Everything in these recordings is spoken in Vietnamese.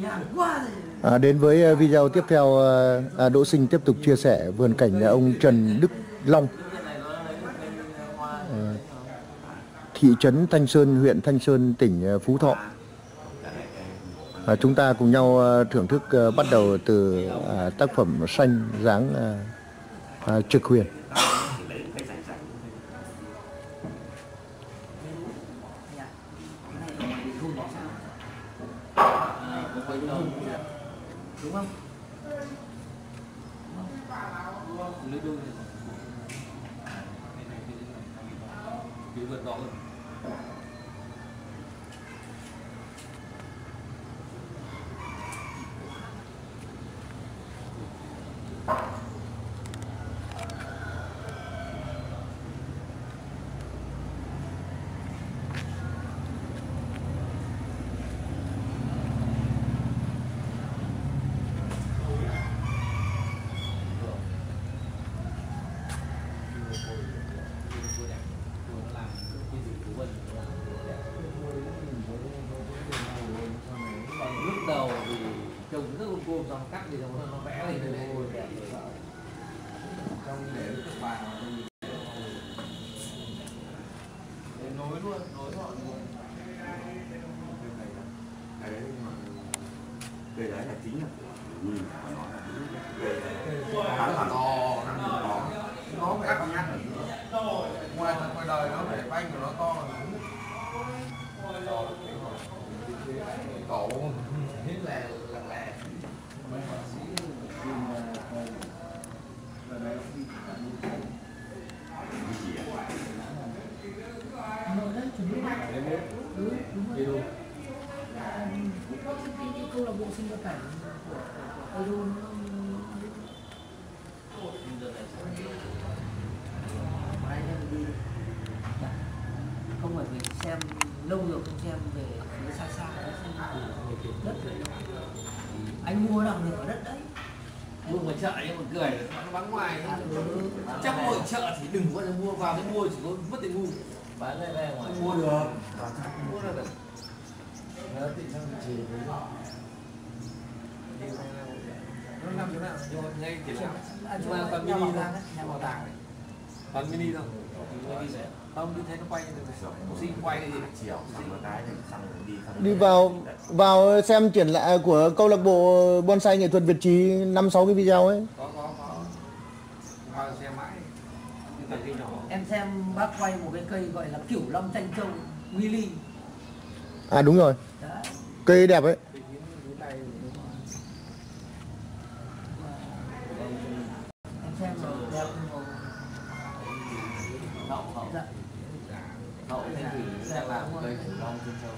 Đến với video tiếp theo, Đỗ Sinh tiếp tục chia sẻ vườn cảnh nhà ông Trần Đức Long, thị trấn Thanh Sơn, huyện Thanh Sơn, tỉnh Phú Thọ. Chúng ta cùng nhau thưởng thức bắt đầu từ tác phẩm Xanh dáng Trực Huyền. Đúng không? Cái vườn đó lúc đầu thì trồng rất là cô, xong cắt thì nó vẽ lên này đẹp rồi. Trong để các bạn nối luôn, nối gọn luôn. Cây đấy là chính là khá là to, nó phải cắt nhát ngoài đời nó phải banh của nó to cổ hết là lẹ. Câu lạc bộ sinh vật cảnh của không phải mình xem lâu rồi không xem về phía xa xa đất anh mua nào được ở đất đấy, Mua ngoài chợ nhưng mà cười nó bán ngoài chắc mỗi chợ thì đừng có mua vào cái mua chỉ có mất tiền mua, bán đây về ngoài mua được, mua được. Nó thì trong thị trường nó nằm chỗ nào rồi ngay triển lãm mà toàn mini thôi, nhà bảo tàng này toàn mini thôi, không như thế nó quay sinh quay cái gì chiều Đi vào xem triển lãm của câu lạc bộ bonsai nghệ thuật Việt Trì 5-6 cái video ấy. có xem mãi. em xem bác quay một cái cây gọi là Cửu Long Tranh Châu Willy. Đúng rồi. Đấy. Cây đẹp ấy. Em xem rồi đẹp Hậu thế thì sẽ làm cây Cửu Long Tranh Châu.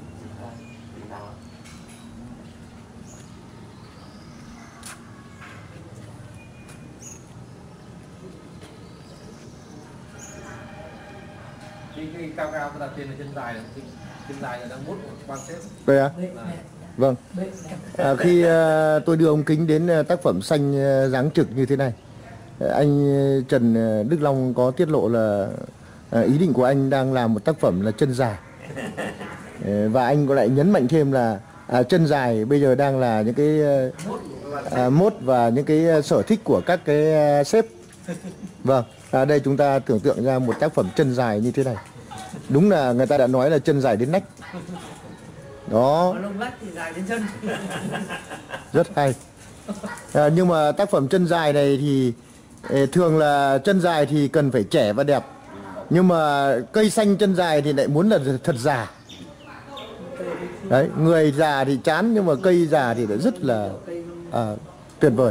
Cái cao cao cái đặt trên là chân dài này, chân dài là đang mút quan xếp. Đây à? Vâng. Khi tôi đưa ông Kính đến tác phẩm Xanh dáng Trực như thế này, anh Trần Đức Long có tiết lộ là ý định của anh đang làm một tác phẩm là chân dài. Và anh có lại nhấn mạnh thêm là chân dài bây giờ đang là những cái mốt và những cái sở thích của các cái sếp. Vâng, đây chúng ta tưởng tượng ra một tác phẩm chân dài như thế này. Đúng là người ta đã nói là chân dài đến nách. Đó. lông lách thì dài đến chân. Rất hay. Nhưng mà tác phẩm chân dài này thì thường là chân dài thì cần phải trẻ và đẹp. Nhưng mà cây xanh chân dài thì lại muốn là thật già. Đấy, người già thì chán nhưng mà cây già thì lại rất là tuyệt vời.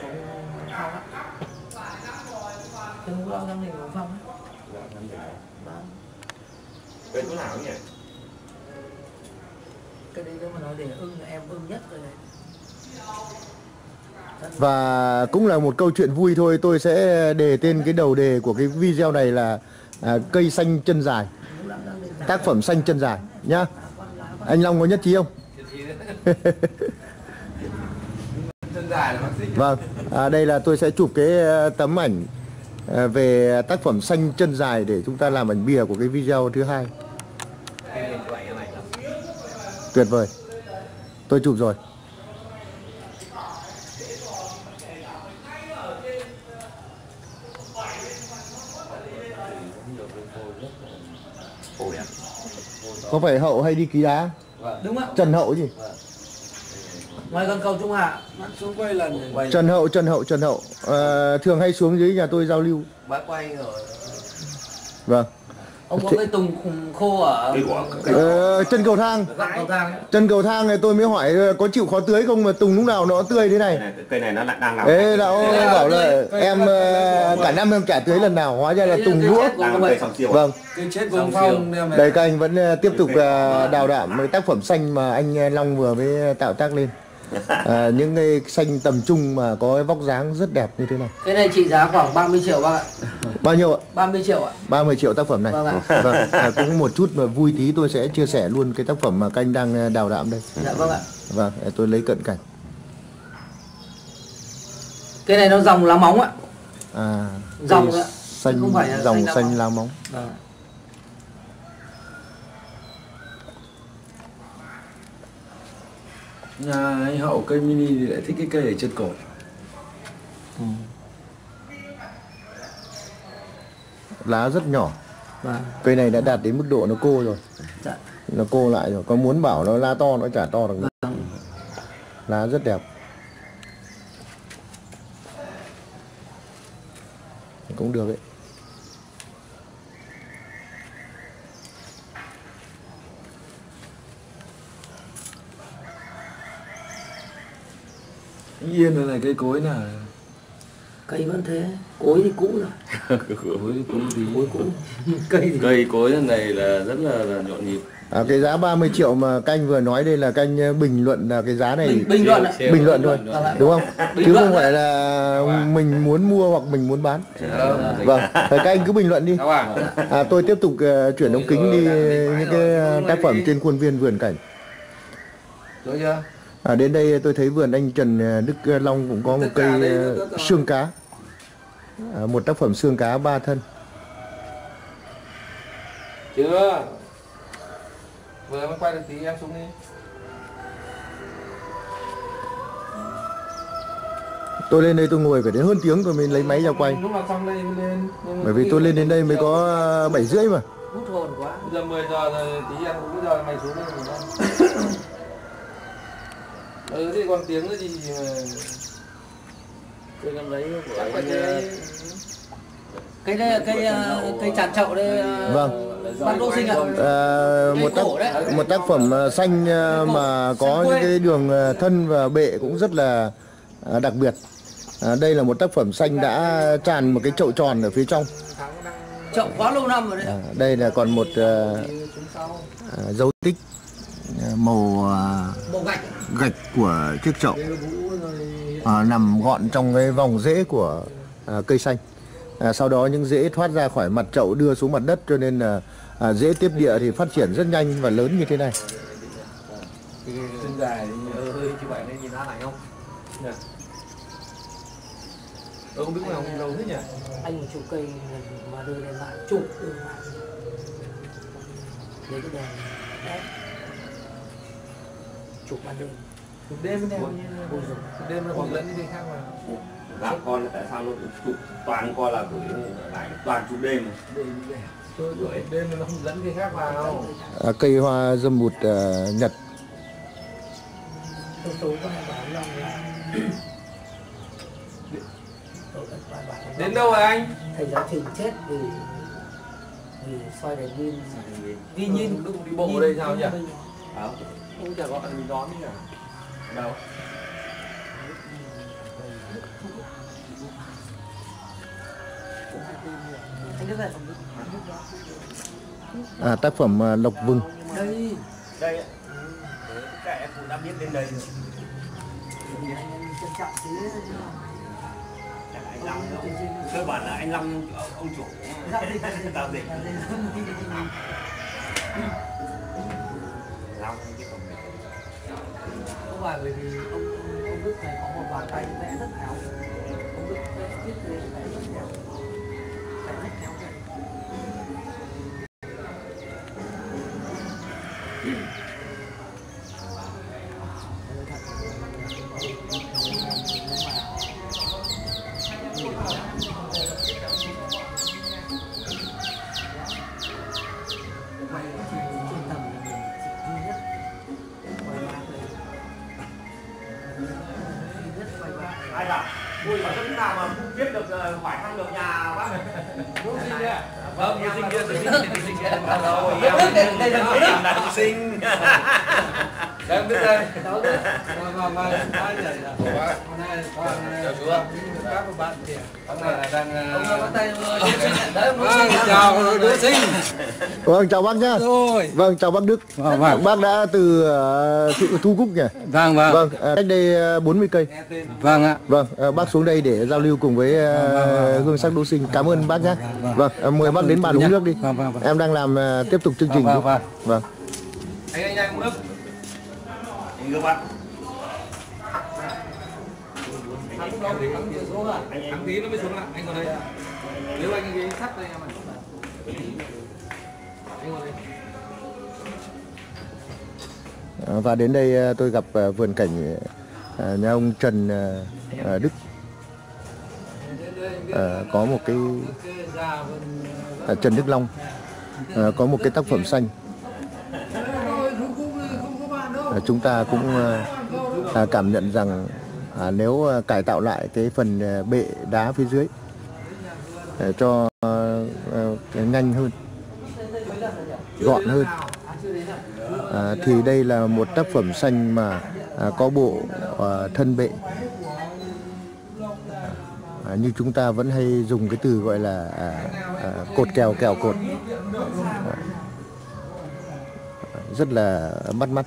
Cây chỗ nào nhỉ? Cái đấy mà nói để ưng là em ưng nhất rồi đấy. Và cũng là một câu chuyện vui thôi, tôi sẽ đề tên cái đầu đề của cái video này là cây xanh chân dài, tác phẩm xanh chân dài nhá. Anh Long có nhất trí không? Vâng, đây là tôi sẽ chụp cái tấm ảnh về tác phẩm xanh chân dài để chúng ta làm ảnh bìa của cái video thứ hai. Tuyệt vời, tôi chụp rồi. Có phải Hậu hay đi ký đá? Đúng ạ. Trần Hậu gì? Ngoài con cầu Trung Hạ xuống quay lần Trần Hậu thường hay xuống dưới nhà tôi giao lưu. bác quay rồi. Vâng. Ông có cái tùng khô ở chân cầu thang. cầu thang. Chân cầu thang này tôi mới hỏi có chịu khó tưới không mà tùng lúc nào nó tươi thế này. Cây này nó lại đang làm. Ê là ông bảo là em cả năm em chả tưới lần nào, hóa ra là tùng lúa. Vâng. Cây chết Vương Phong. Đây các anh vẫn tiếp tục đào đạm với tác phẩm xanh mà anh Long vừa mới tạo tác lên. Những cái xanh tầm trung mà có cái vóc dáng rất đẹp như thế này. Cái này trị giá khoảng 30 triệu bác ạ. Bao nhiêu ạ? 30 triệu ạ. 30 triệu tác phẩm này. Vâng ạ. Vâng. Cũng một chút mà vui tí tôi sẽ chia sẻ luôn cái tác phẩm mà các anh đang đào đạm đây. Dạ vâng ạ. Vâng, tôi lấy cận cảnh. Cái này nó dòng lá móng ạ. Dòng ạ. Xanh, không phải là dòng xanh xanh lá móng. Vâng. Nhà anh Hậu cây mini thì lại thích cái cây ở trên cổ. Lá rất nhỏ. Vâng. Cây này đã đạt đến mức độ nó cô rồi. Dạ. Nó cô lại rồi. Có muốn bảo nó lá to nó chả to được. Vâng. Lá rất đẹp. Cũng được đấy. Yên rồi này, cây cối nào. Cây vẫn thế, cối thì cũ rồi. Cối thì cũ tí. Cối cũ. Cây cối này là rất là nhộn nhịp. Cái giá 30 triệu mà canh vừa nói đây là canh bình luận là cái giá này Bình luận ạ. Bình luận thôi, đúng không? Chứ không phải là mình muốn mua hoặc mình muốn bán. Vâng, thì các anh cứ bình luận đi. Tôi tiếp tục chuyển ống kính đi những cái tác phẩm trên khuôn viên vườn cảnh. Rồi chưa? Đến đây tôi thấy vườn anh Trần Đức Long cũng có một cây xương cá. Một tác phẩm xương cá 3 thân. Chưa. Vừa mới quay được tí em xuống đi. Tôi lên đây tôi ngồi phải đến hơn tiếng tôi mới lấy máy ra quay. Lúc nào xong đây mới lên. Bởi vì tôi lên đến đây mới có 7 rưỡi mà. Hút hồn quá. Bây giờ 10 giờ rồi tí em cũng giờ mày xuống đây rồi. Thì còn tiếng nữa gì mà. Tôi cầm lấy của cái đây là cây tràn chậu đây. Vâng. Bác Đỗ Sinh ạ. Một tác phẩm xanh mà có những cái đường thân và bệ cũng rất là đặc biệt. Đây là một tác phẩm xanh đã tràn một cái chậu tròn ở phía trong. Chậu quá lâu năm rồi đấy. Đây là còn một dấu tích màu gạch của chiếc chậu nằm gọn trong cái vòng rễ của cây xanh. Sau đó những rễ thoát ra khỏi mặt chậu đưa xuống mặt đất cho nên là rễ tiếp địa thì phát triển rất nhanh và lớn như thế này. Chân dài chứ vậy nên nhìn nó này không? Không biết nào lâu thế nhỉ? Anh chụp cây mà đưa lên mạng chụp lên mạng. Lấy cái đèn đấy. Chụp ban đêm. Chụp đêm với chụp đêm nó còn lẫn những cái khác mà. Gặp con là tại sao nó chụp toàn coi là gửi lại toàn chụp đêm. Đêm nó không lẫn cái khác vào. Cây hoa dâm bụt Nhật. Đến đâu rồi anh? Thầy giáo Trình chết vì soi đèn pin. Vi nhiên lúc đi bộ ở đây sao nhỉ? Không chả gọi mình đón nhỉ? Đâu? Tác phẩm Lộc Vừng. Đây. Đây ạ. Các em cũng đã biết đến đây rồi. Trân trọng chứ. Anh Long đâu? Cơ bản là anh Long ông chủ giao dịch. Long chứ không phải. Không phải bởi vì ông Đức này có một bàn tay vẽ rất khéo. Ông Đức vẽ thiết kế vẽ rất khéo. Vẽ rất khéo vậy. quay trên tầm là mình duy nhất quay ba cây duy nhất quay ba. Ai bảo vui ở chỗ nào mà không biết được hỏi thăm được nhà bác đúng sinh kia. Vâng, như sinh kia rồi đây là sinh. Đây biết đây. Vâng. Chào chú ạ. Các bạn kìa. Ông này là đang ông bắt tay chào đứa sinh. Vâng, chào bác nhá. Rồi. Vâng, chào bác Đức. Vâng. Bác đã từ thị Thu Cúc nhỉ? Vâng. Vâng, cách đây 40 cây. Vâng ạ. Vâng, bác xuống đây để giao lưu cùng với Hương Sắc Đỗ Sinh. Cảm ơn bác nhé. Vâng, mời bác đến bàn uống nước đi. Vâng. Em đang làm tiếp tục chương trình. Vâng. Anh uống nước. Anh đưa bạn. Thắng tí nó mới xuống lại. Anh vào đây. Nếu anh cái sắt đây em ạ. Anh vào đây. Và đến đây tôi gặp vườn cảnh nhà ông Trần Đức. Có một cái Trần Đức Long có một cái tác phẩm xanh. Chúng ta cũng cảm nhận rằng nếu cải tạo lại cái phần bệ đá phía dưới để cho nhanh hơn, gọn hơn, thì đây là một tác phẩm xanh mà có bộ thân bệ, như chúng ta vẫn hay dùng cái từ gọi là cột kèo cột, rất là bắt mắt.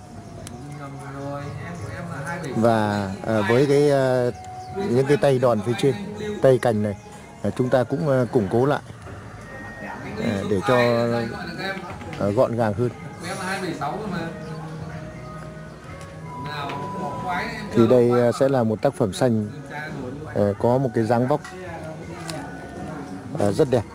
Và với cái những cái tay đòn phía trên, tay cành này, chúng ta cũng củng cố lại để cho gọn gàng hơn. Thì đây sẽ là một tác phẩm xanh có một cái dáng vóc rất đẹp.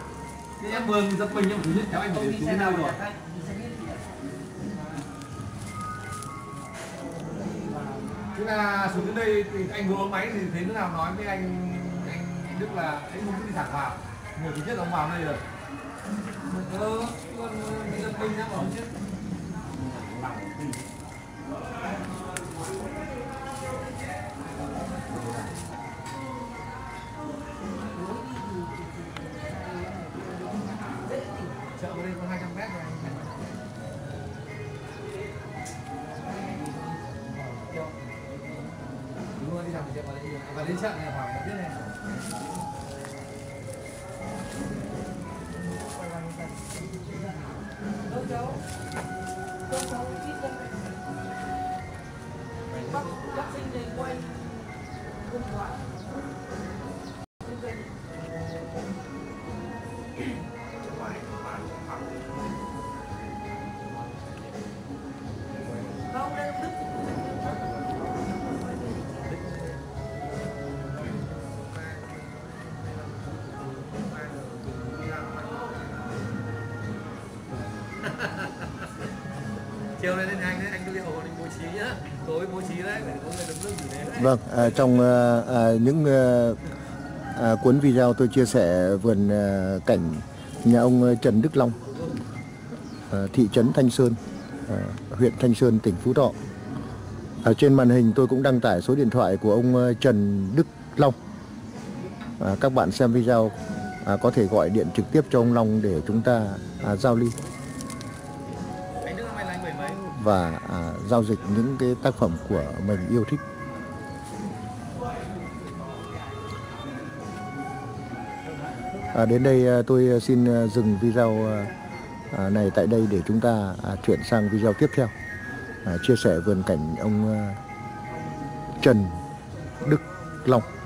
Thế là xuống đến đây thì anh vừa ôm máy thì thấy thế nào nói với anh Đức là anh muốn đi thẳng vào. Người thứ nhất ông vào đây rồi. Mình giật mình nhá, bảo chứ. Chợ ở đây có 200 mét rồi. Đúng rồi, đi thẳng chợ và đến chợ này khoảng một tiếng này. Bác sinh này quay không thoại. Không, đây là Đức. Chiều nay đến anh đưa cái hồ đi bố trí nhá. Tối bố trí đấy, phải có người đứng nước gì đấy. Vâng, trong những cuốn video tôi chia sẻ vườn cảnh nhà ông Trần Đức Long, thị trấn Thanh Sơn, huyện Thanh Sơn, tỉnh Phú Thọ. Ở trên màn hình tôi cũng đăng tải số điện thoại của ông Trần Đức Long. Các bạn xem video có thể gọi điện trực tiếp cho ông Long để chúng ta giao lưu và giao dịch những cái tác phẩm của mình yêu thích. Đến đây tôi xin dừng video này tại đây để chúng ta chuyển sang video tiếp theo, chia sẻ vườn cảnh ông Trần Đức Long.